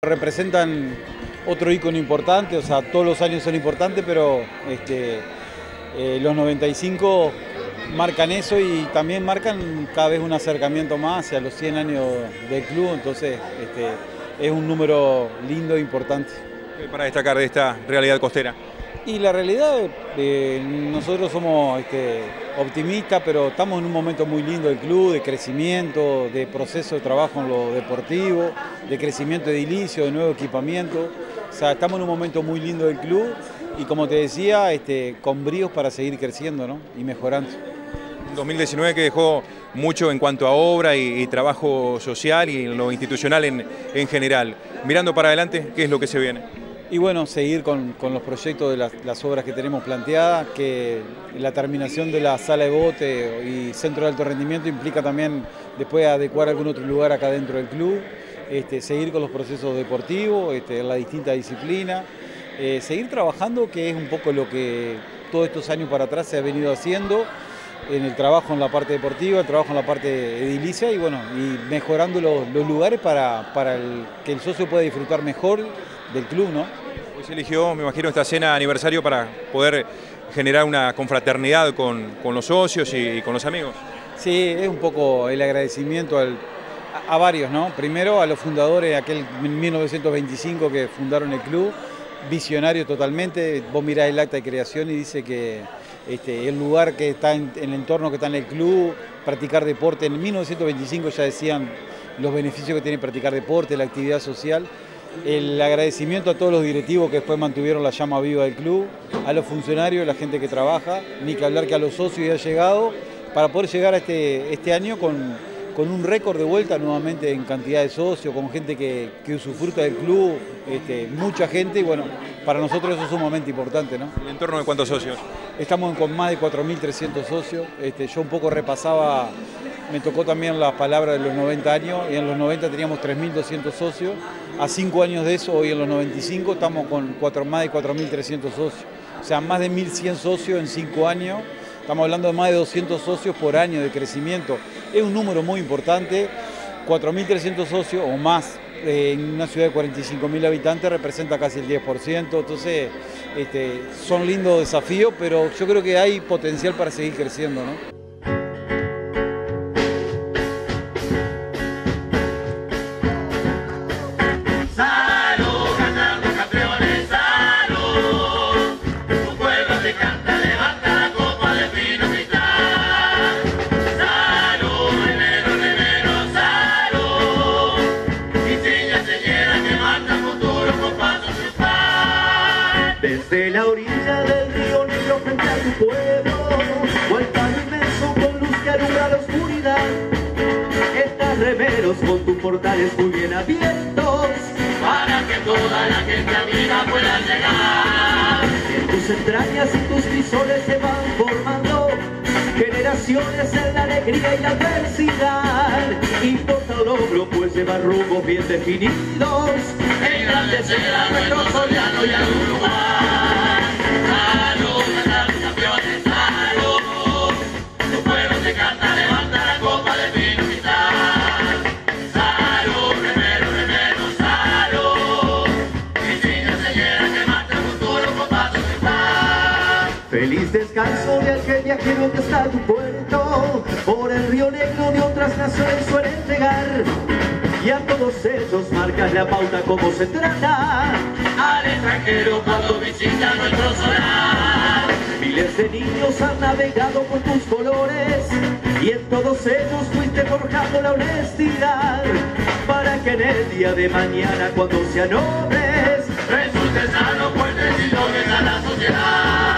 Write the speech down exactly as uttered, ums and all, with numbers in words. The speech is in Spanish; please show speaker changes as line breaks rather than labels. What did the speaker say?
Representan otro ícono importante, o sea, todos los años son importantes, pero este, eh, los noventa y cinco marcan eso y también marcan cada vez un acercamiento más hacia los cien años del club, entonces este, es un número lindo e importante.
Para destacar de esta realidad costera.
Y la realidad, eh, nosotros somos este, optimistas, pero estamos en un momento muy lindo del club, de crecimiento, de proceso de trabajo en lo deportivo, de crecimiento edilicio, de nuevo equipamiento. O sea, estamos en un momento muy lindo del club y, como te decía, este, con bríos para seguir creciendo, ¿no? Y mejorando.
dos mil diecinueve que dejó mucho en cuanto a obra y, y trabajo social y en lo institucional en, en general. Mirando para adelante, ¿qué es lo que se viene?
Y bueno, seguir con, con los proyectos de las, las obras que tenemos planteadas, que la terminación de la sala de bote y centro de alto rendimiento implica también después adecuar algún otro lugar acá dentro del club, este, seguir con los procesos deportivos, este, en la distinta disciplina, eh, seguir trabajando, que es un poco lo que todos estos años para atrás se ha venido haciendo, en el trabajo en la parte deportiva, el trabajo en la parte edilicia y bueno, y mejorando los, los lugares para, para el, que el socio pueda disfrutar mejor del club, ¿no?
Hoy se eligió, me imagino, esta cena aniversario para poder generar una confraternidad con, con los socios y, y con los amigos.
Sí, es un poco el agradecimiento al, a, a varios, ¿no? Primero a los fundadores de aquel mil novecientos veinticinco que fundaron el club, visionario totalmente. Vos mirás el acta de creación y dice que este, el lugar que está en, en el entorno que está en el club, practicar deporte. En mil novecientos veinticinco ya decían los beneficios que tiene practicar deporte, la actividad social. El agradecimiento a todos los directivos que después mantuvieron la llama viva del club, a los funcionarios, a la gente que trabaja, ni que hablar que a los socios ya ha llegado, para poder llegar a este, este año con, con un récord de vuelta nuevamente en cantidad de socios, con gente que, que usufruta del club, este, mucha gente, y bueno, para nosotros eso es sumamente importante, ¿no?
¿En torno de cuántos socios?
Estamos con más de cuatro mil trescientos socios, este, yo un poco repasaba, me tocó también las palabras de los noventa años, y en los noventa teníamos tres mil doscientos socios, a cinco años de eso, hoy en los noventa y cinco, estamos con cuatro, más de cuatro mil trescientos socios, o sea, más de mil cien socios en cinco años, estamos hablando de más de doscientos socios por año de crecimiento, es un número muy importante, cuatro mil trescientos socios o más eh, en una ciudad de cuarenta y cinco mil habitantes representa casi el diez por ciento, entonces este, son lindos desafíos, pero yo creo que hay potencial para seguir creciendo, ¿no?
Desde la orilla del río Negro frente a tu pueblo, o el palo inmenso con luz que alumbra la oscuridad, estás remeros con tus portales muy bien abiertos, para que toda la gente amiga pueda llegar. En tus entrañas y tus crisoles se van formando generaciones en la alegría y la adversidad. Importa un logro, pues lleva rumbos bien definidos, engrandecer a nuestro soleado y al Uruguay. Salud, salud, campeones, salud. Tu pueblo te canta, levanta la copa de vino y sal. Salud, remero, remero, salud. Mis niños se llenan que marcha el futuro con pasos de paz. Feliz descanso de aquel viajero que está a tu puerto, por el río Negro de otras naciones suelen llegar. Y a todos ellos marcas la pauta como se trata al extranjero cuando visita nuestro solar. Miles de niños han navegado con tus colores y en todos ellos fuiste forjando la honestidad, para que en el día de mañana, cuando sean hombres, resulten sanos, fuertes y nobles a la sociedad.